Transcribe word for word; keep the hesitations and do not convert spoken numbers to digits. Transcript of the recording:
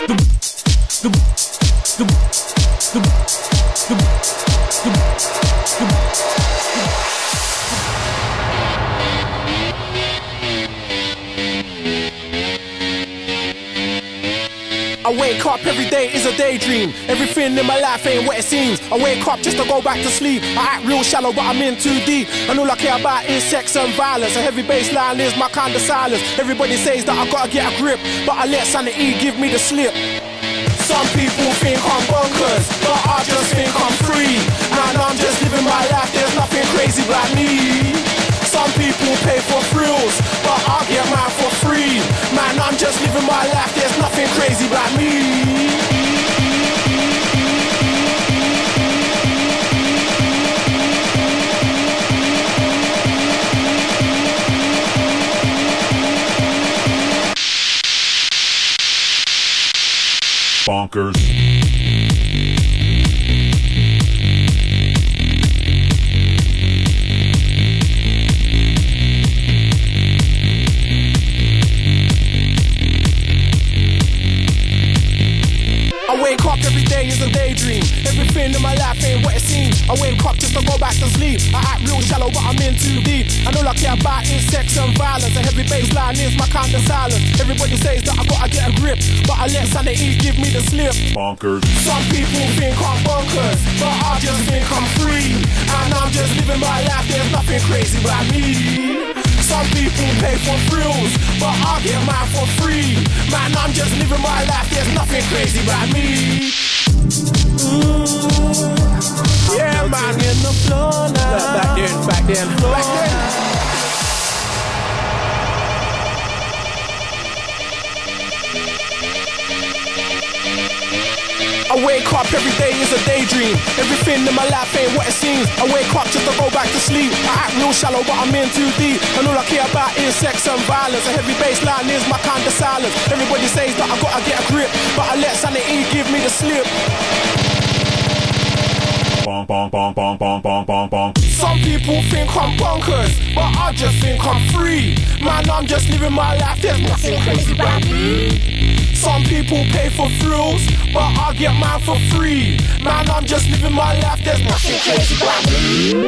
I wake up every day is a daydream. Everything in my life ain't what it seems. I wake up just to go back to sleep. I act real shallow but I'm in too deep. And all I care about is sex and violence. A heavy bass line is my kind of silence. Everybody says that I gotta get a grip, but I let sanity give me the slip. Some people think I'm bonkers, but I just think I'm free. Man, I'm just living my life, there's nothing crazy about me. Some people pay for thrills, but I get mine for free. Man, I'm just living my life, there's nothing crazy about me. Bonkers. I wake up every day is a daydream. Everything in my life ain't what it seems. I wake up just to go back to sleep. I act real shallow but I'm in too deep. And all I care about is sex and violence. A heavy bass line is my kind of silence. Everybody says that I gotta get a grip, but I let sanity give me the slip. Bonkers. Some people think I'm bonkers, but I just think I'm free. And I'm just living my life, there's nothing crazy about me. Some people pay for thrills, but I get mine for free. Man, I'm just living my life, there's nothing crazy about me. Mm. Yeah, man, in the floor now. Look, back then, back then, back then. I wake up every day is a daydream. Everything in my life ain't what it seems. I wake up just to go back to sleep. I act real shallow but I'm in too deep. And all I care about is sex and violence. A heavy bass line is my kind of silence. Everybody says that I gotta get a grip, but I let sanity give me the slip. Bong, bong, bong, bong, bong, bong, bong, bong. Some people think I'm bonkers, but I just think I'm free. Man, I'm just living my life, there's nothing crazy about me. Some people pay for thrills, but I get mine for free. Man, I'm just living my life, there's nothing crazy about me.